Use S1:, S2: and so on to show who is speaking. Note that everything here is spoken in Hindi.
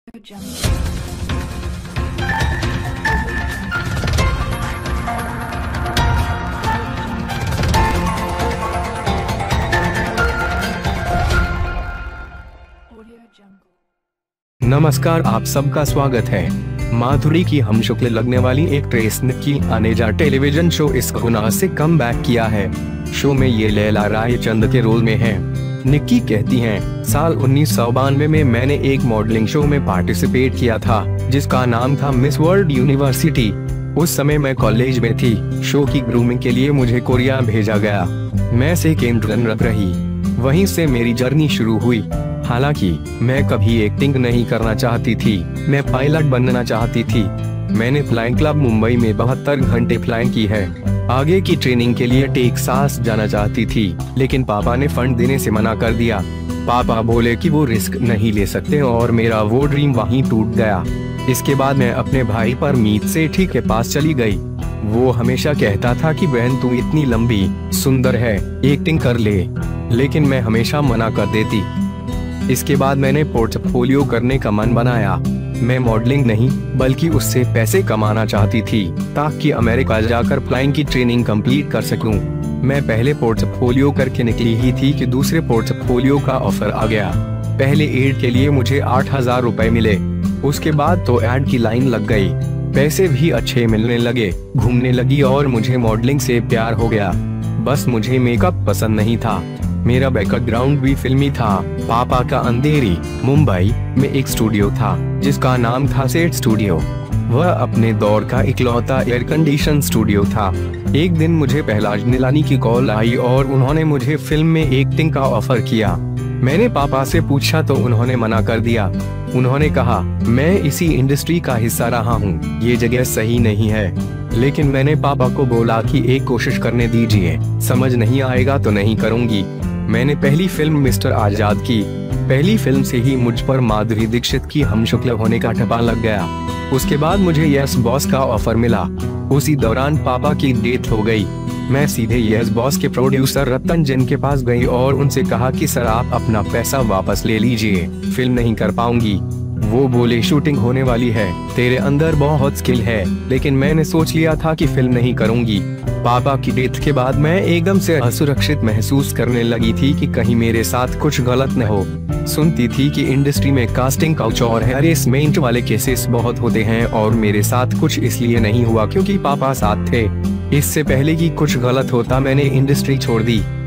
S1: नमस्कार, आप सबका स्वागत है। माधुरी की हमशक लगने वाली actress Nikki Aneja television show Ishq Gunaah से कम बैक किया है। शो में ये लैला रायचंद के रोल में है। निक्की कहती हैं, साल 1992 में मैंने एक मॉडलिंग शो में पार्टिसिपेट किया था जिसका नाम था मिस वर्ल्ड यूनिवर्सिटी। उस समय मैं कॉलेज में थी। शो की ग्रूमिंग के लिए मुझे कोरिया भेजा गया। मैं सेकेंड रनर रही। वहीं से मेरी जर्नी शुरू हुई। हालांकि मैं कभी एक्टिंग नहीं करना चाहती थी, मैं पायलट बनना चाहती थी। मैंने फ्लाइंग क्लब मुंबई में 72 घंटे फ्लाइंग की है। आगे की ट्रेनिंग के लिए टेक्सास जाना चाहती थी, लेकिन पापा ने फंड देने से मना कर दिया। पापा बोले कि वो रिस्क नहीं ले सकते और मेरा वो ड्रीम वहीं टूट गया। इसके बाद मैं अपने भाई परमीत सेठी के पास चली गई। वो हमेशा कहता था कि बहन तू इतनी लंबी सुंदर है, एक्टिंग कर ले, लेकिन मैं हमेशा मना कर देती। इसके बाद मैंने पोर्टफोलियो करने का मन बनाया। मैं मॉडलिंग नहीं बल्कि उससे पैसे कमाना चाहती थी ताकि अमेरिका जाकर फ्लाइंग की ट्रेनिंग कंप्लीट कर सकूं। मैं पहले पोर्टफोलियो करके निकली ही थी कि दूसरे पोर्टफोलियो का ऑफर आ गया। पहले एड के लिए मुझे 8,000 रुपए मिले। उसके बाद तो एड की लाइन लग गई। पैसे भी अच्छे मिलने लगे, घूमने लगी और मुझे मॉडलिंग से प्यार हो गया। बस मुझे मेकअप पसंद नहीं था। मेरा बैकग्राउंड भी फिल्मी था। पापा का अंधेरी मुंबई में एक स्टूडियो था जिसका नाम था सेट स्टूडियो। वह अपने दौर का इकलौता एयर कंडीशन स्टूडियो था। एक दिन मुझे पहलाज नीलानी की कॉल आई और उन्होंने मुझे फिल्म में एक्टिंग का ऑफर किया। मैंने पापा से पूछा तो उन्होंने मना कर दिया। उन्होंने कहा, मैं इसी इंडस्ट्री का हिस्सा रहा हूँ, ये जगह सही नहीं है। लेकिन मैंने पापा को बोला कि एक कोशिश करने दीजिए, समझ नहीं आएगा तो नहीं करूँगी। मैंने पहली फिल्म मिस्टर आजाद की। पहली फिल्म से ही मुझ पर माधुरी दीक्षित की हमशक होने का ठप्पा लग गया। उसके बाद मुझे यस बॉस का ऑफर मिला। उसी दौरान पापा की डेथ हो गई। मैं सीधे यस बॉस के प्रोड्यूसर रतन जैन के पास गई और उनसे कहा कि सर आप अपना पैसा वापस ले लीजिए, फिल्म नहीं कर पाऊंगी। वो बोले शूटिंग होने वाली है, तेरे अंदर बहुत स्किल है। लेकिन मैंने सोच लिया था कि फिल्म नहीं करूंगी। पापा की डेथ के बाद मैं एकदम से असुरक्षित महसूस करने लगी थी कि कहीं मेरे साथ कुछ गलत न हो। सुनती थी कि इंडस्ट्री में कास्टिंग काउच और हैरेसमेंट वाले केसेस बहुत होते हैं और मेरे साथ कुछ इसलिए नहीं हुआ क्योंकि पापा साथ थे। इससे पहले कि कुछ गलत होता मैंने इंडस्ट्री छोड़ दी।